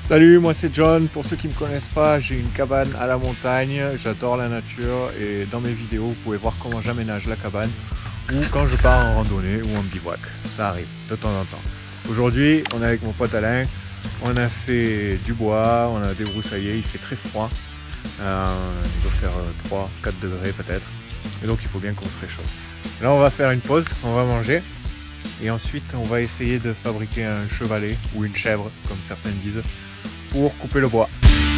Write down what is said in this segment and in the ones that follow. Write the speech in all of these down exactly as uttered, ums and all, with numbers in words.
Salut, moi c'est John. Pour ceux qui ne me connaissent pas, j'ai une cabane à la montagne. J'adore la nature et dans mes vidéos, vous pouvez voir comment j'aménage la cabane ou quand je pars en randonnée ou en bivouac. Ça arrive de temps en temps. Aujourd'hui, on est avec mon pote Alain. On a fait du bois, on a débroussaillé, il fait très froid. Euh, il doit faire trois quatre degrés peut-être. Et donc il faut bien qu'on se réchauffe. Là, on va faire une pause, on va manger. Et ensuite, on va essayer de fabriquer un chevalet ou une chèvre, comme certains disent, pour couper le bois.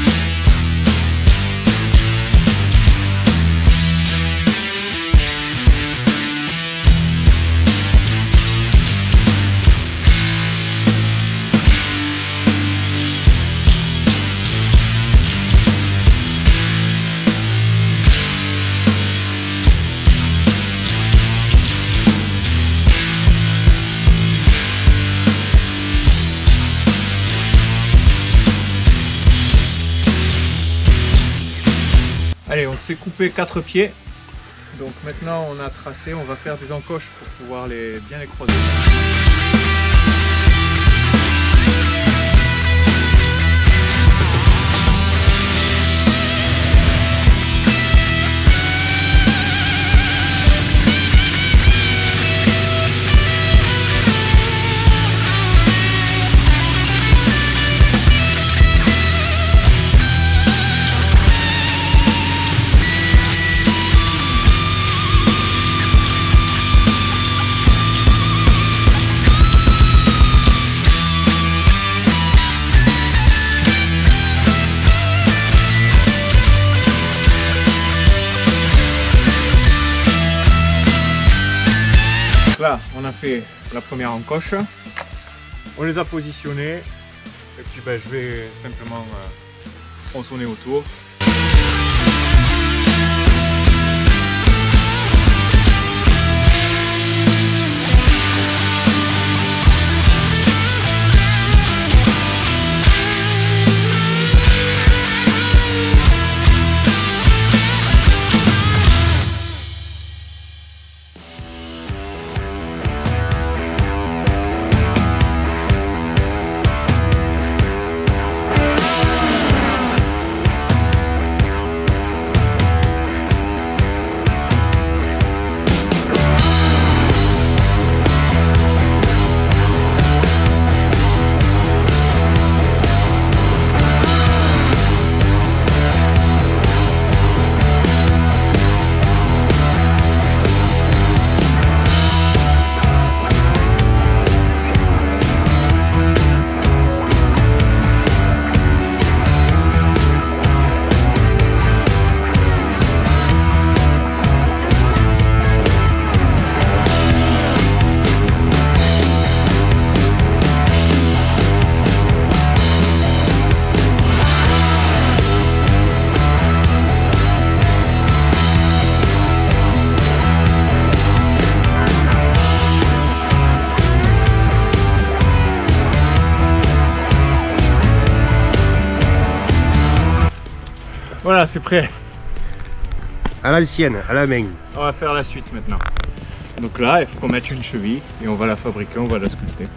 Allez, on s'est coupé quatre pieds, donc maintenant on a tracé, on va faire des encoches pour pouvoir les, bien les croiser. Là, on a fait la première encoche, on les a positionnés et puis ben, je vais simplement euh, tronçonner autour. Voilà, c'est prêt. À l'ancienne, à la main. On va faire la suite maintenant. Donc là, il faut qu'on mette une cheville et on va la fabriquer, on va la sculpter.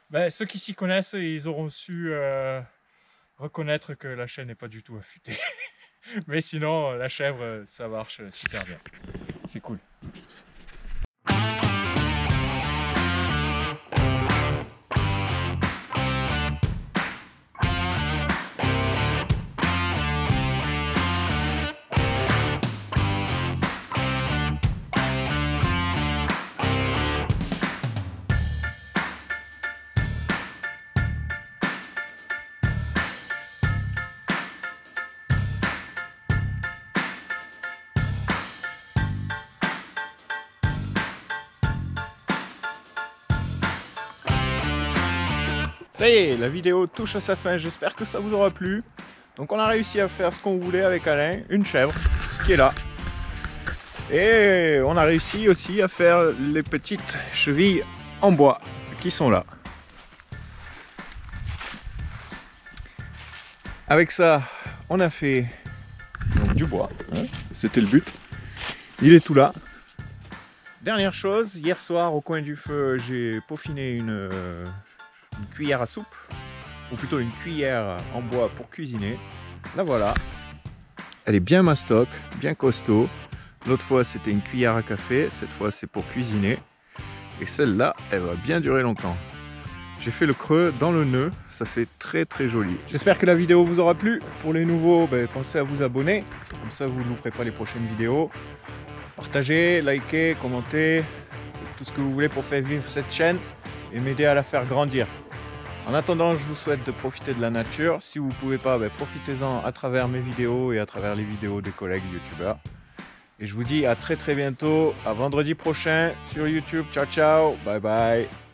Ben, ceux qui s'y connaissent, ils auront su euh, reconnaître que la chaîne n'est pas du tout affûtée. Mais sinon, la chèvre, ça marche super bien. C'est cool. Ça y est, la vidéo touche à sa fin, j'espère que ça vous aura plu. Donc on a réussi à faire ce qu'on voulait avec Alain, une chèvre qui est là. Et on a réussi aussi à faire les petites chevilles en bois qui sont là. Avec ça, on a fait donc, du bois, hein, c'était le but. Il est tout là. Dernière chose, hier soir au coin du feu, j'ai peaufiné une... Euh, une cuillère à soupe, ou plutôt une cuillère en bois pour cuisiner. La voilà, elle est bien mastoc, bien costaud. L'autre fois c'était une cuillère à café, cette fois c'est pour cuisiner. Et celle-là, elle va bien durer longtemps. J'ai fait le creux dans le nœud, ça fait très très joli. J'espère que la vidéo vous aura plu. Pour les nouveaux, ben, pensez à vous abonner, comme ça vous ne louperez pas les prochaines vidéos. Partagez, likez, commentez, tout ce que vous voulez pour faire vivre cette chaîne et m'aider à la faire grandir. En attendant, je vous souhaite de profiter de la nature. Si vous ne pouvez pas, ben, profitez-en à travers mes vidéos et à travers les vidéos des collègues youtubeurs. Et je vous dis à très très bientôt, à vendredi prochain sur YouTube. Ciao ciao, bye bye.